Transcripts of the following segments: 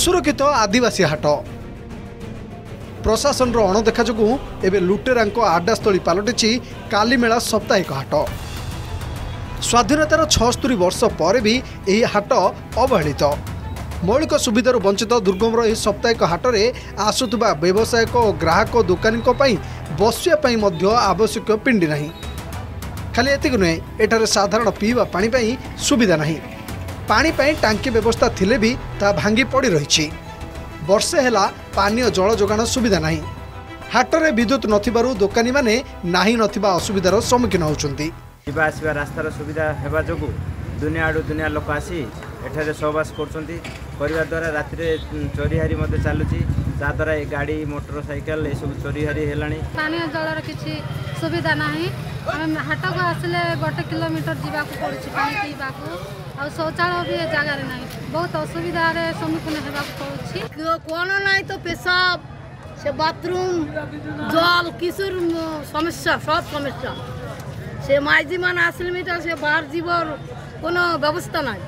असुरक्षित आदिवासी हाट प्रशासन अणदेखा जो एवं लुटेरा आड्डास्थली पलटि कालीमेला साप्ताहिक हाट। स्वाधीनतार 76 वर्ष पर भी यह हाट अवहेलित मौलिक सुविधार वंचित दुर्गम यह साप्ताहिक हाट में आसुवा व्यवसायिक और ग्राहक दोकानी बसिया आवश्यक पिंडी नहीं। खाली एतिक नुहे एठारे साधारण पीवा पानी पाई सुविधा नहीं। पानी पाई टांकी व्यवस्था थिले भी ता भांगी पड़ी रही। वर्षे हेला पानीय जल जोगाण सुविधा नहीं। हाटरे विद्युत नथिबारु दोकानी माने नाही नथिबा असुविधार सम्मुखीन होउछन्ती। जीवा आसवा रास्तार सुविधा हेबा जोगु दुनिया आडु दुनिया लोक आसी एठारे सहवास करछन्ती। परिवार द्वारा रात्रि चोरीहारी मते चालुची जा द्वारा गाड़ी मोटरसाइकल ए सब चोरीहारी हेलानी। पानी जलर किछि सुविधा नाही। हम हाट को आसले 1 किलोमीटर जीवाक पड़ुछि पानी पीबाक और शौचालय भी जगह नहीं। बहुत असुविधा सम्मुखीन हेबाक पड़ुछि। कोन नहीं तो पेशाब से बाथरूम जल किशोर समस्या सब समस्या से माइजी मान आसले मीटर से बाहर जीवर कोनो व्यवस्था नहीं।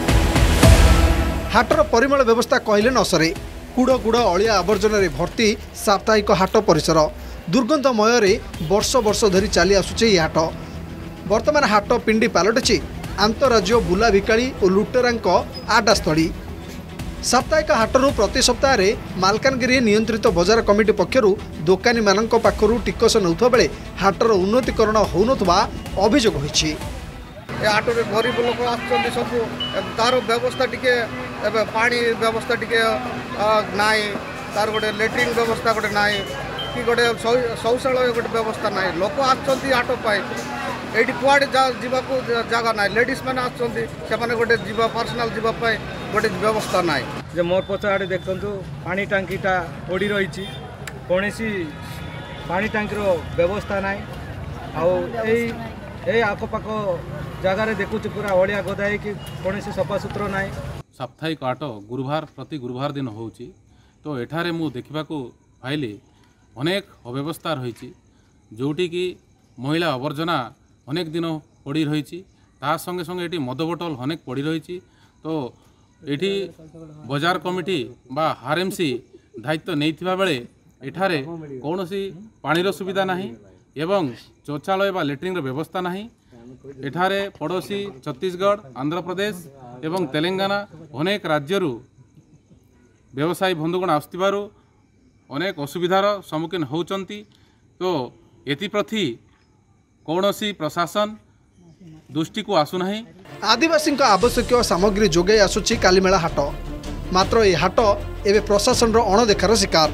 हाटर परिमल व्यवस्था कहले न सरे। कूड़ कूड़ अलिया आवर्जन भर्ती साप्ताहिक हाट परिसर दुर्गंधमय वर्ष वर्ष धरी चली आसुचे हाट। वर्तमान हाट पिंडी पलटि आंतराज्य बुला भिकाड़ी और लुटेरा आड्डास्थली। साप्ताहिक हाटरू प्रति सप्ताह मालकानगिरी नियंत्रित बजार कमिटी पक्षर दोकानी मानक पाखरु टिकस नौथा बेले हाटर उन्नतीकरण होउनथबा अभियोग होइछि। हाट में गरीब लोक आसुचंती सब तार व्यवस्था टिके पानी व्यवस्था टिके नाई तार गोटे लेट्रिन व्यवस्था गोटे नाई कि गोटे शौचालय गोटे व्यवस्था नाई। लोक आसुचंती हाट पाई एटी कुआडे जावाक जगह ना। लेडीज मैंने आसुचंती से माने गोटे जीवा पर्सनल जीवा पाई गोटे व्यवस्था नाई। जे मोर पछाड़े देखंतु पानी टांकीटा ओडी रहिछि कोनोसी पानी टांकीर व्यवस्था नाई। आउ ए आखपाख जगार देखुची पूरा अलिया गदा कि कौन सफा सुतरा ना। साप्ताहिक हाट गुरुवार प्रति गुरुवार दिन होउची तो एठारे मु देखिबाकू पाइली अनेक अव्यवस्था रही जोटी कि महिला आवर्जना अनेक दिन पड़ी रही। संगे संगे एटी मद बोतल अनेक पड़ी रही। तो एटी बजार कमिटी बा आरएमसी दायित्व नहीं बेले एठारे कौनसी पानीर सुविधा नहीं एवं शौचालय बा लेट्रिन व्यवस्था नहीं। एठारे पड़ोसी छत्तीसगढ़ आंध्र प्रदेश एवं तेलंगाना अनेक राज्यरू व्यवसायी बंधुगण आसुथिबारु अनेक असुविधार सम्मुखीन होउचंती। तो एथिप्रति कौनसी प्रशासन दृष्टि को आसुनाही। आदिवासी आवश्यक सामग्री जोगाई आसुची कालीमेला हाट। मात्र यह हाट एवं प्रशासन अणदेखार शिकार।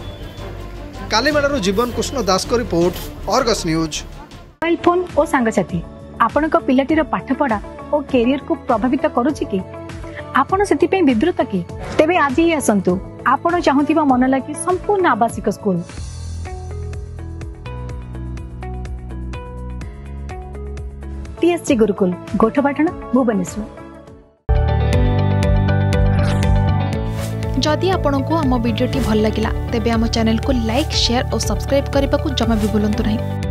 कालीमेलारू जीवन कृष्ण दास को report Argus news. Mobile phone और सांगसाथी आपण पिलाटीर पाठपढ़ा और कैरियर को प्रभावित करुच्ची कि आपण से विवृत कि तेबे आज ही आसतु आपण चाहूबा मन लगी संपूर्ण आवासिक स्कूल। टीएससी गुरुकुल गोठपाटण भुवनेश्वर। जदि आपंक आम भिडी भल लगा तेब आम चैनल को लाइक शेयर और सब्सक्राइब करने को जमा भी भूलु नहीं।